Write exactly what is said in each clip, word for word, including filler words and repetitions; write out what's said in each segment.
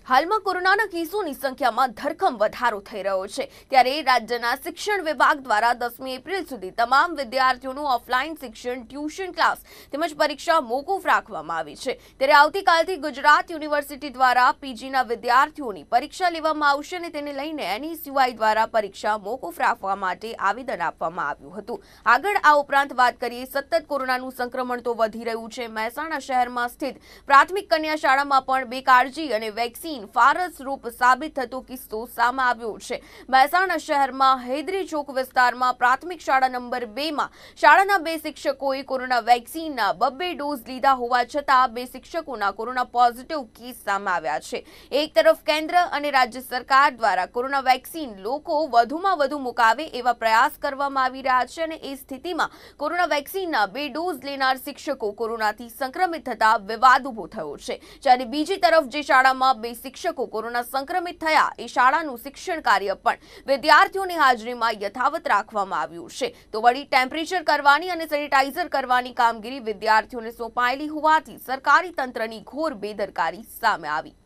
હાલમાં કોરોનાના કેસોની સંખ્યામાં ધરખમ વધારો થઈ રહ્યો છે ત્યારે રાજ્યના શિક્ષણ વિભાગ દ્વારા દસમી એપ્રિલ સુધી તમામ વિદ્યાર્થીઓનું ઓફલાઈન શિક્ષણ ટ્યુશન ક્લાસ તેમજ પરીક્ષા મોકૂફ રાખવામાં આવી છે। ત્યારે આવતીકાલથી ગુજરાત યુનિવર્સિટી દ્વારા પીજીના વિદ્યાર્થીઓની પરીક્ષા લેવામાં આવશે અને તેને લઈને એનએસયુઆઈ દ્વારા પરીક્ષા મોકૂફ રાખવા માટે આવેદન આપવામાં આવ્યું હતું। આગળ આ ઉપરાંત વાત કરીએ સતત કોરોનાનું સંક્રમણ તો વધી રહ્યું છે। મહેસાણા શહેરમાં સ્થિત પ્રાથમિક કન્યા શાળામાં પણ બેકાળજી અને વેક્સિન ફારસ રૂપ સાબિત થતો કિસ્સો સામે આવ્યો છે। મહેસાણા શહેરમાં હૈદરી ચોક વિસ્તારમાં પ્રાથમિક શાળા નંબર બે માં શાળાના બે શિક્ષકોએ કોરોના વેક્સિનના બબ્બે ડોઝ લીધા હોવા છતાં બે શિક્ષકોના કોરોના પોઝિટિવ કેસ સામે આવ્યા છે। એક તરફ કેન્દ્ર અને રાજ્ય સરકાર દ્વારા કોરોના વેક્સિન લોકો વધુમાં વધુ મુકાવે એવા પ્રયાસ કરવામાં આવી રહ્યા છે અને એ સ્થિતિમાં કોરોના વેક્સિનના બે ડોઝ લેનાર શિક્ષકો કોરોનાથી સંક્રમિત થતા વિવાદ ઉભો થયો છે। જ્યારે બીજી તરફ જે શાળામાં બે શિક્ષકો કોરોના સંક્રમિત થયા એ શાળાનું શિક્ષણ કાર્ય પણ વિદ્યાર્થીઓની હાજરીમાં યથાવત રાખવામાં આવ્યું છે। તો વળી ટેમ્પરેચર કરવાની અને સેનિટાઈઝર કરવાની કામગીરી વિદ્યાર્થીઓને સોંપાયેલી હોવાથી સરકારી તંત્રની ઘોર બેદરકારી સામે આવી।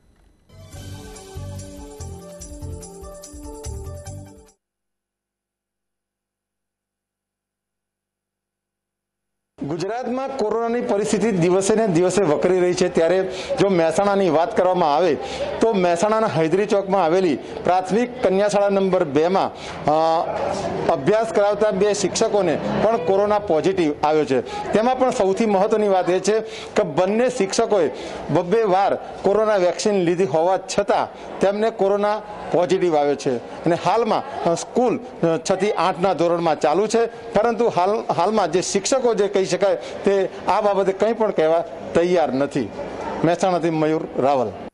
गुजरात में कोरोना परिस्थिति दिवसे ने दिवसे वकरी रही है। त्यारे जो महेसाणानी बात करवामां आवे तो महेसाणाना हैदरी चौक में आवेली प्राथमिक कन्या शाळा नंबर बे में अभ्यास करावता बे शिक्षकों ने पण कोरोना पॉजिटिव आव्यो छे। तेमां पण सौथी महत्वनी वात ए छे के बंने शिक्षकोए बब्बे वार कोरोना वेक्सिन लीधी होवा छतां तेमने कोरोना पॉजिटिव आव्यो छे अने हालमां स्कूल छ थी आठ ना धोरणमां चालू छे, परंतु हाल हालमां जे शिक्षको जे कही शकाय ते आ बाबते कंई पण कहेवा तैयार नथी। महेसाणाथी मयूर रावल।